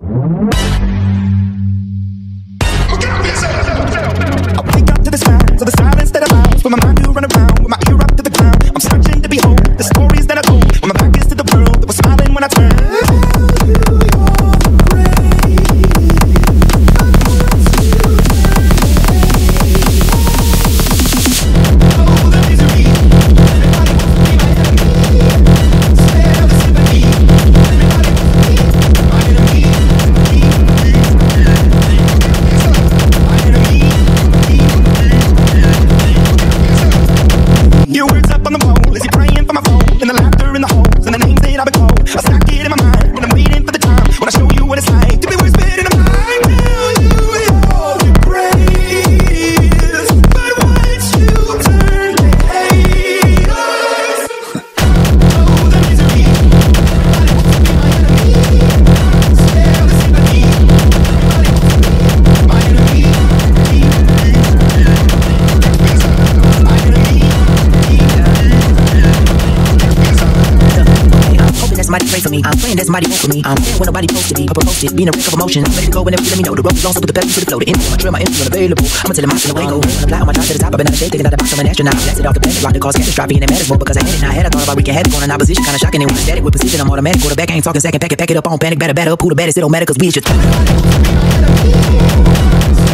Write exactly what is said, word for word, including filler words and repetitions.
wake up to the sounds of the silence that allows for my mind to run around with my ear up to the ground. I'm searching to behold the stories that I told when my back is to the world that was smiling when I turned. Your words up on the wall as you're praying for my phone, and the laughter in the holes and the names that I've been called. I stack it in my mind when I'm waiting for the time when I show you what it's like to be whispered in a mind. Tell you all your praise, but once you turn to hate us, oh the misery. Everybody wants to be my enemy. Spare the sympathy. Everybody wants to be my enemy. My enemy. Somebody pray for me. I'm praying that somebody vote for me. I'm praying when nobody supposed to be. Papa posted, being a wreck of emotion. I'm ready to go whenever you let me know. The road is long, so put the pedal to the flow. The info, my trail, my info unavailable. I'ma tell him I'm still awake. I'm gonna fly on my drive to the top. I've been out of shape, thinking out the box. I'm an astronaut. Blasted off the planet, rock that cause catastrophe, and it matters more because I had it. Now I had I thought about wreaking havoc on an opposition, kinda shocking. And when I static with precision, I'm automatic. Quarterback, I ain't talking second. Pack it, pack it up on panic, batter, batter up. Who the baddest? It don't matter, cause we is just.